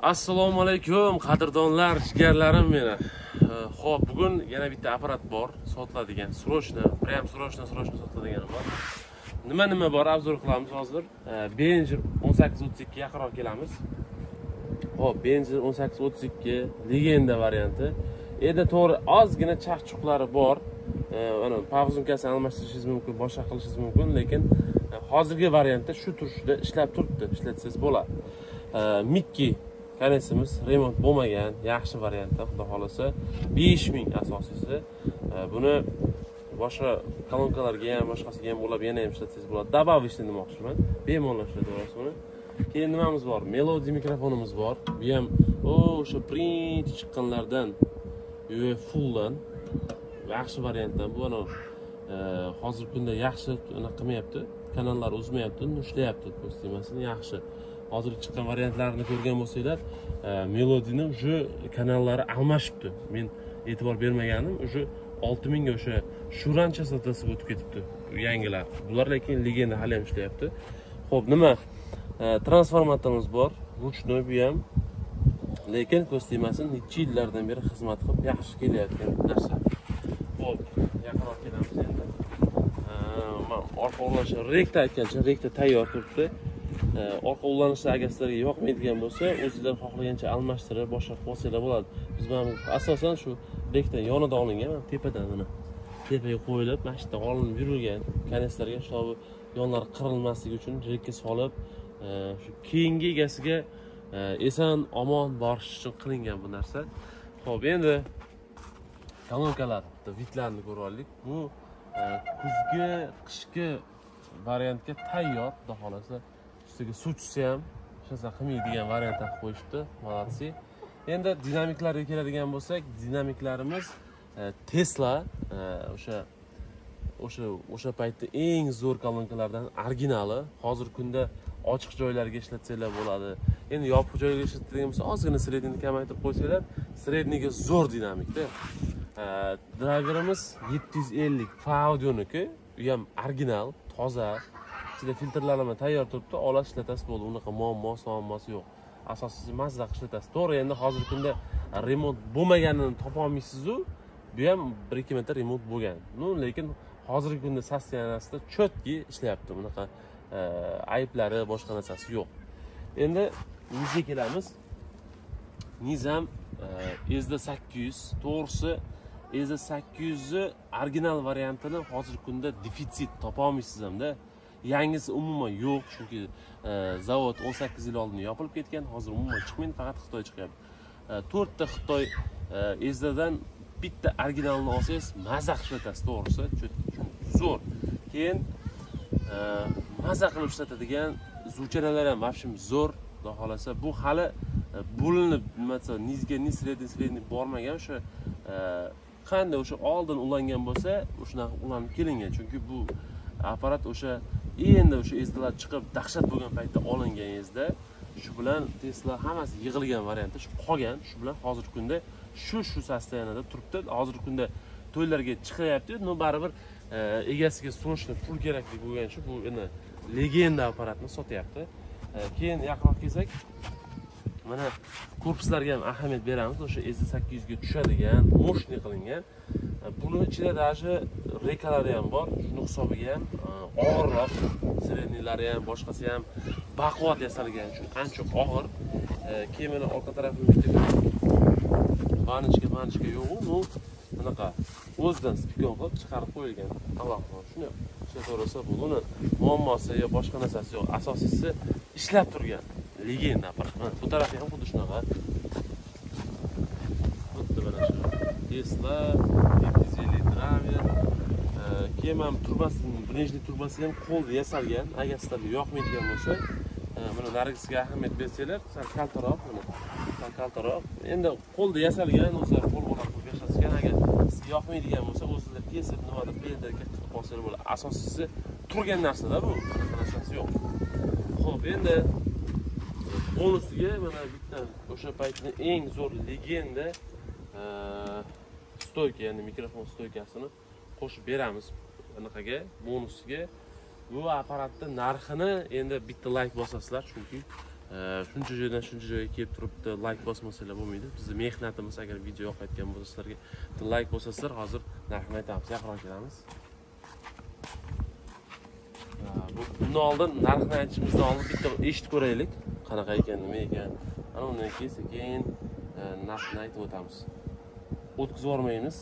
Assalomu alaykum qadrdonlar, jigarlarim meni. Xo'p, bugun yana bitta apparat bor, sotiladigan, prям срочно sotiladigan bor. Nima bor, obzor qilamiz hozir. Behringer 1832 ga yaqinroq kelamiz. Xo'p, Behringer 1832 legenda varianti. Endi to'g'ri ozgina chaqchuqlari bor. Mana pavzumkasini almashtirishingiz mumkin, boshqa qilishingiz mumkin, lekin hozirgi variantda shu turishda ishlab turibdi, ishlatsangiz bo'ladi. Mickey kanesimiz remont bo'lmagan, yaxshi variantda, xudo xolasa 5000 asosiysi. Buni boshqa kolonkalarga ham, boshqasiga ham ulab yana ham ishlatsangiz bo'ladi. Добавочный demoqchiman. Bemalol ishlataverasiz buni. Keyin nimamiz bor? Melody mikrofonimiz bor. Bu ham o'sha print chiqqanlardan fulldan yaxshi variantdan. Bu ana hozirgi kunda yaxshi qilmayapti. Kanallar o'smayapti, ishlayapti, ko'rsatmasini yaxshi. Hozir chiqqan variantlarini ko'rgan bo'lsanglar, Melodyning o'sha kanallari almashibdi. Men e'tibor bermaganim, o'sha 6000 ga o'sha Shuran chastotasi o'tib ketibdi. Yangilar. Bular lekin legenda hali ham ishlayapti. Xo'p, nima? Transformatorimiz bor. Ruchnoy bu ham. Lekin ko'rsatmasini necha yillardan beri xizmat qilib yaxshi kelayotgan narsa. Xo'p, yaqinroq kelamiz endi. Orqa ulanish rekta aytgancha, rekta tayyor turibdi. Orqa ulanishlar agar sizlarga yoqmaydigan bo'lsa, o'zingizlar xohlagancha almashtirib, boshqa qilsanglar bo'ladi. Biz mana asosan shu rekdan yonida olingan, mana tepadan mana tepaga qo'yilib, mana shu yerdan olinib yurilgan kaneslarga shu yonlari qirilmasligi uchun rekka solib, shu keyingi egasiga eson omon borish uchun qilingan bu narsa. Xo'p, endi kolonkalar, vitlarni ko'rib olaylik. Bu kuzgi, qishki variantga tayyor, xudo xolasa. Ustiga suv tushsa ham hech narsa qilmaydigan variantda qilib qo'yishdi. Молодцы. Endi dinamiklarga keladigan bo'lsak, dinamiklarimiz Tesla o'sha paytda eng zo'r kolonkalardan originali. Hozirgi kunda ochiq joylarga ishlatsanglar bo'ladi. Endi yopiq joyga ishlatadigan bo'lsa, ozgina sredniyni kamaytirib qo'ysanglar, sredniyga zo'r dinamikda. Driverimiz 750 Faudioniki, u ham original, toza. Ichida filtrlarni tayyor turibdi, olasiz ishlatasiz bo'ldi. Unaqa muammosi yo'q. Asosiysi mazza ishlatasiz. To'g'ri, endi hozirgi kunda remont bo'lmaganini topa olmaysiz-ku. Bu ham 1-2 marta remont bo'lgan. Lekin hozirgi kunda sosteniyasida chotki ishlayapti. Bunaqa ayblari, boshqa narsasi yo'q. Endi nizga kelamiz. Niz ham EZD800, to'g'risi EZD800 ni original variantini hozirgi kunda defitsit topa olmaysiz hamda. Yangisi umuman yo'q, chunki zavod 18 yil oldin yopilib ketgan, hozir umuman chiqmaydi, faqat Xitoy chiqyapti. 4 ta Xitoy EZDdan bitta originalini olsangiz, mazza ishlatasiz, to'g'risi, zo'r. Keyin mazza qilib ishlatadigan zuchanalar ham vobshim zo'r, xudo xolasa. Bu hali bo'linib, masalan, nizga, sredniy bormagan, o'sha qanday o'sha oldin ulangan bo'lsa, o'shanaqa ulanib kelingan, chunki bu apparat o'sha endi o'sha EZDlar chiqib dahshat bo'lgan paytda olingan EZD. Shu bilan Tesla hammasi yig'ilgan variantda shu qolgan. Shu bilan hozirgi kunda shu sosteniyada turibdi. Hozirgi kunda to'ylarga chiqyapti, baribir egasiga срочно pul kerakli bo'lgan shu. Bu endi legenda apparatni sotyapti. Keyin yaqinroq kelsak, mana korpuslarga ham ahamiyat beramiz. O'sha EZ800 ga tushadigan, moshniy qilingan. Buni ichida даже rekalari ham bor. Shuni hisobiga ham og'irroq, sredniylari ham, boshqasi ham baquvvat yasalgan uchun ancha og'ir. Keyin mana orqa tarafini bitta vanichka yo'q-ku, bunaqa o'zidan spikon qilib chiqarib qo'yilgan. Alloh, shuni ishlataversa bo'ldi. Uni muammosi yo boshqa narsasi yo'q. Asosiysi ishlab turgan legenda apparat. Bu tarafi ham xuddi shunaqa. Xuddi mana shu Tesla 750 driver. Keyin ham turbasining, birinchi turbasi ham qo'lda yasalgan. Agar sizlarga yoqmaydigan bo'lsa, mana narigisiga ahamiyat bersanglar, sal kaltaroq, sal kaltaroq. Endi qo'lda yasalgan, o'zlari qo'l-qo'llab qilib yasashgan. Agar sizga yoqmaydigan bo'lsa, o'zingizlar kesib, nimadir beldarga qilib qolsanglar bo'ladi. Asosiysi turgan narsa-da bu, bunaqa narsasi yo'q. Xo'p, endi bonusiga mana bitta o'sha paytning eng zo'r legenda stoyka, ya'ni mikrofon stoykasini qo'shib beramiz. Anaqaga, bonusiga. Bu apparatning narxini endi bitta like bosasizlar, chunki shuncha joydan shuncha joyga kelib turibdi, like bosmasanglar bo'lmaydi. Bizning mehnatimiz agar video yoqayotgan bo'lsa sizlarga like bosasizlar, hozir narxini aytamiz, yaqinroq kelamiz. Bundan oldin narxni aytishimizdan oldin bitta eshitib ko'raylik, qanaqa ekan, nima ekan. Ana undan keyin narxni aytib o'tamiz. O'tkazib yormaymiz.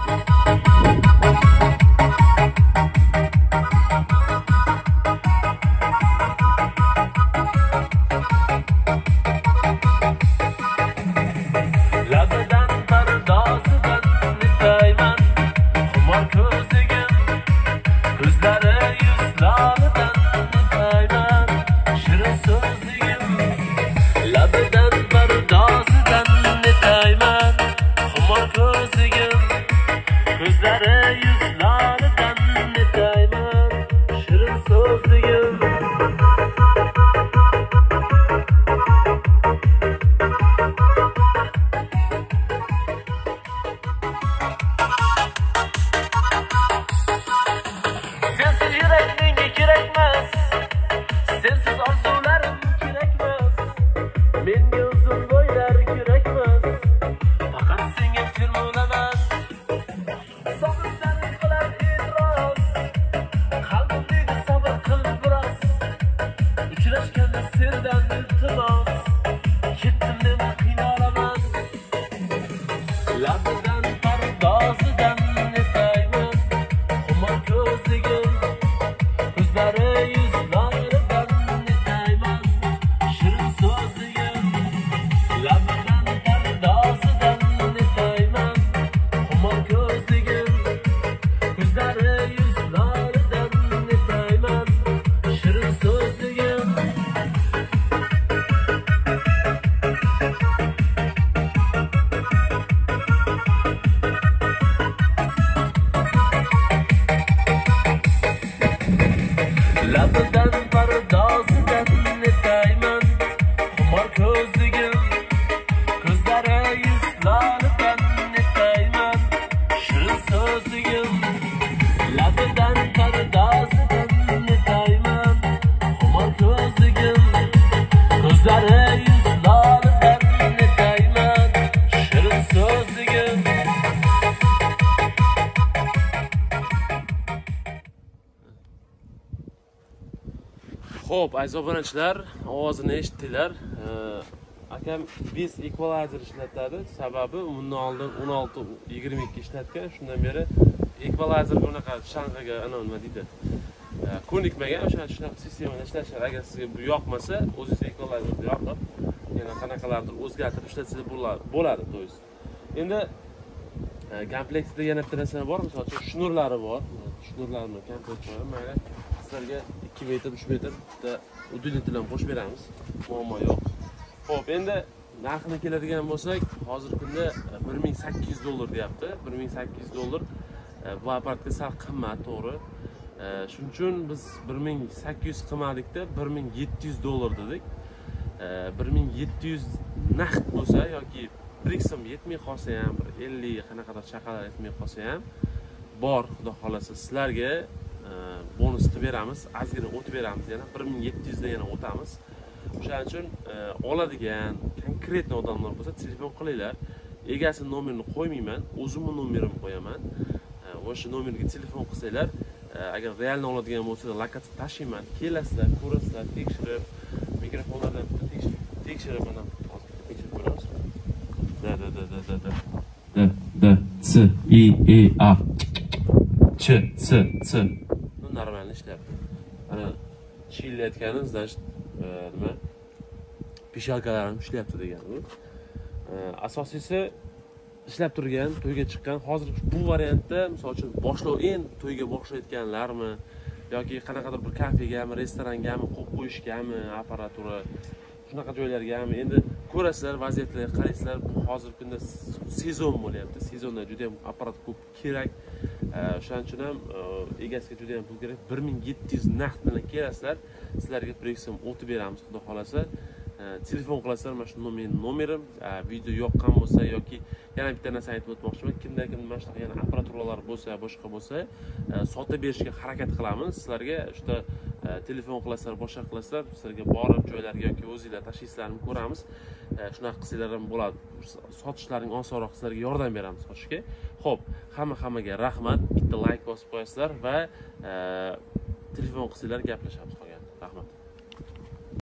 Xo'p, aziz obunachilar, ovozini eshitdinglar. Akam biz equalizer ishlatadi. Sababi bundan oldin 16-22 ishlatgan. Shundan beri equalizer bunaqa shanqaga nima deydi? Ko'nikmagan, o'sha shunaqa sistemada ishlashadi. Agar sizga bu yoqmasa, o'zingiz equalizerni yoqib, yana qanaqalardir o'zgartirib ishlatsangiz bo'ladi, to'g'risi. Endi komplektida yana bitta narsa bor, masalan, shnurlari bor. Shnurlarni komplekt qilib, mayli sizlarga 2 metr, 3 metr bitta udilnidan qo'shib beramiz. Muammo yo'q. Xo'p, endi narxini keladigan bo'lsak, hozirgi kunda $1800 deyapti. $1800 bu aparatga sal qimmat, to'g'ri. Shuning uchun biz 1800 qilmadikda $1700 dedik. 1700 naqd bo'lsa yoki bir so'm yetmay qolsa ham, 50 qanaqadir chaqalar yetmay qolsa ham bor, xudo xolasa sizlarga bonus qilib beramiz, ozgina o'tib beramiz, yana 1700 da yana o'tamiz. O'shaning uchun oladigan konkretni odamlar bo'lsa, telefon qilinglar. Egasi nomerini qo'ymayman, o'zimning nomerimni qo'yaman. O'sha nomerga telefon qilsanglar, agar realni oladigan bo'lsa, lokatsiya tashiyman, kelasizlar, ko'rasizlar, tekshirib, mikrofonlardan tekshirib, mana hozir tekshirib ko'ramiz. C I E A Ch C C normal ishlayapti. Ana chillayotgani, значит, nima? Pishalkalarim ishlayapti degani. Asosiysi ishlab turgan, to'yga chiqqan, hozir bu variantda, misol uchun endi to'yga boshlayotganlarmi yoki qanaqadir bir kafegami, restorangami qo'yib qo'yishgami, apparatura shunaqa joylargami, endi ko'rasizlar, vaziyatlarga qaraysizlar. Bu hozirgi kunda sezon bo'lyapti. Sezonda juda ham apparat ko'p kerak. O'shaning uchun ham egasiga juda ham pul kerak. 1700 naqd bilan kelasizlar. Sizlarga bir so'm o'tib beramiz, xudo xolasa. telefon qilasizlar, mana shu mening nomerim. Video yoqqan bo'lsa yoki yana bitta narsa aytib o'tmoqchiman. Kimda mana shunaqa yana apparaturalar bo'lsa, boshqa bo'lsa, sotib berishga harakat qilamiz. Sizlarga shunda telefon qilasizlar, boshqa qilasizlar, sizlarga borib joylarga yoki o'zingizlar tashxislarni ko'ramiz. Shunaqa qilsanglar ham bo'ladi. Sotishlaring osonroq, sizlarga yordam beramiz sotishga. Xo'p, hammaga rahmat. Bitta like bosib qo'yasizlar va telefon qilsanglar gaplashamiz qolgan. Rahmat.